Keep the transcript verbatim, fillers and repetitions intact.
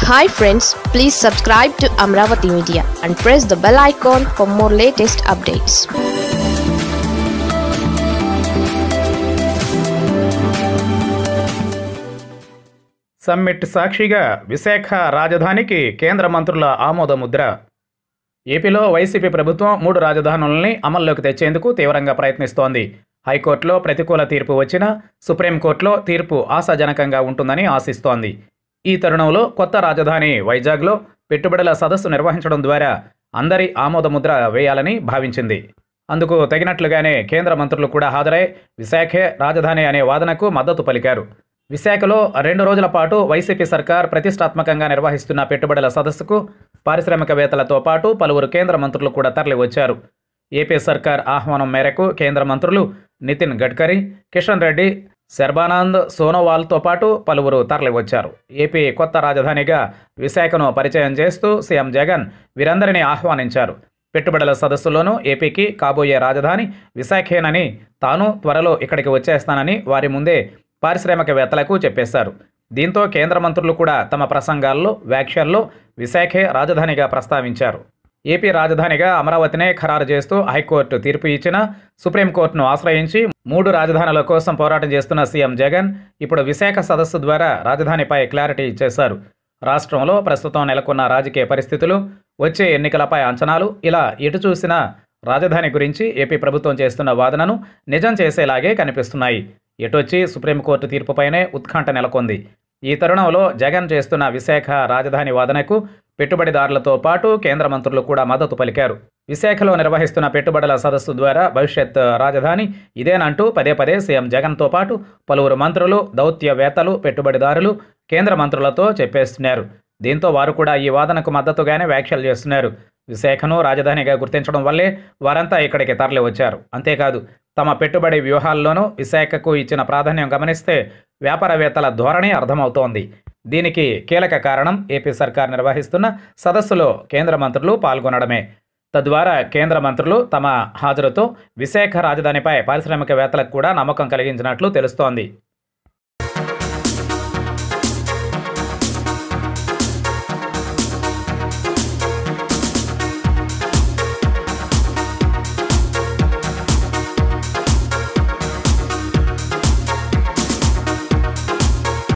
Hi friends, please subscribe to Amaravathi Media and press the bell icon for more latest updates. Summit సాక్షిగా విశాఖ రాజధానికి కేంద్ర మంత్రుల ఆమోద ముద్ర. ఏపీలో వైసీపీ ప్రభుత్వం మూడు రాజధానులని అమల్లోకి తెచ్చేందుకు తీవ్రంగా ప్రయత్నిస్తోంది. హైకోర్టులో ప్రతికూల తీర్పు వచ్చినా సుప్రీంకోర్టులో తీర్పు ఆశాజనకంగా ఉంటుందని ఆశిస్తోంది. ఈ తరుణంలో కొత్త రాజధాని వైజాగ్లో పెట్టుబడుల సదస్సు నిర్వహించడం ద్వారా అందరి ఆమోద ముద్ర వేయాలని భావించింది. అందుకు తగినట్లుగానే కేంద్ర మంత్రులు కూడా హాజరై విశాఖే రాజధాని అనే వాదనకు మద్దతు పలికారు. విశాఖలో రెండు రోజుల పాటు వైసీపీ సర్కార్ ప్రతిష్టాత్మకంగా నిర్వహిస్తున్న పెట్టుబడుల సదస్సుకు పారిశ్రామికవేత్తలతో పాటు పలువురు కేంద్ర మంత్రులు కూడా తరలివచ్చారు. ఏపీ సర్కార్ ఆహ్వానం మేరకు కేంద్ర మంత్రులు నితిన్ గడ్కరీ, కిషన్ రెడ్డి, శర్బానంద్ సోనోవాల్తో పాటు పలువురు తరలివచ్చారు. ఏపీ కొత్త రాజధానిగా విశాఖను పరిచయం చేస్తూ సీఎం జగన్ వీరందరినీ ఆహ్వానించారు. పెట్టుబడుల సదస్సులోనూ ఏపీకి కాబోయే రాజధాని విశాఖేనని, తాను త్వరలో ఇక్కడికి వచ్చేస్తానని వారి ముందే పారిశ్రామికవేత్తలకు చెప్పేశారు. దీంతో కేంద్ర మంత్రులు కూడా తమ ప్రసంగాల్లో వ్యాఖ్యల్లో విశాఖే రాజధానిగా ప్రస్తావించారు. ఏపీ రాజధానిగా అమరావతినే ఖరారు చేస్తూ హైకోర్టు తీర్పు ఇచ్చినా సుప్రీంకోర్టును ఆశ్రయించి మూడు రాజధానుల కోసం పోరాటం చేస్తున్న సీఎం జగన్ ఇప్పుడు విశాఖ సదస్సు ద్వారా రాజధానిపై క్లారిటీ ఇచ్చేశారు. రాష్ట్రంలో ప్రస్తుతం నెలకొన్న రాజకీయ పరిస్థితులు, వచ్చే ఎన్నికలపై అంచనాలు, ఇలా ఎటు చూసినా రాజధాని గురించి ఏపీ ప్రభుత్వం చేస్తున్న వాదనను నిజం చేసేలాగే కనిపిస్తున్నాయి. ఎటొచ్చి సుప్రీంకోర్టు తీర్పుపైనే ఉత్కంఠ నెలకొంది. ఈ తరుణంలో జగన్ చేస్తున్న విశాఖ రాజధాని వాదనకు పెట్టుబడిదారులతో పాటు కేంద్ర మంత్రులు కూడా మద్దతు పలికారు. విశాఖలో నిర్వహిస్తున్న పెట్టుబడుల సదస్సు ద్వారా భవిష్యత్ రాజధాని ఇదేనంటూ పదే పదే సీఎం జగన్తో పాటు పలువురు మంత్రులు, దౌత్యవేత్తలు, పెట్టుబడిదారులు కేంద్ర మంత్రులతో చెప్పేస్తున్నారు. దీంతో వారు కూడా ఈ వాదనకు మద్దతుగానే వ్యాఖ్యలు చేస్తున్నారు. విశాఖను రాజధానిగా గుర్తించడం వల్లే వారంతా ఇక్కడికి తరలి వచ్చారు. అంతేకాదు, తమ పెట్టుబడి వ్యూహాల్లోనూ విశాఖకు ఇచ్చిన ప్రాధాన్యం గమనిస్తే వ్యాపారవేత్తల ధోరణి అర్థమవుతోంది. దీనికి కీలక కారణం ఏపీ సర్కార్ నిర్వహిస్తున్న సదస్సులో కేంద్ర మంత్రులు పాల్గొనడమే. తద్వారా కేంద్ర మంత్రులు తమ హాజరుతో విశాఖ రాజధానిపై పారిశ్రామికవేత్తలకు కూడా నమ్మకం కలిగించినట్లు తెలుస్తోంది.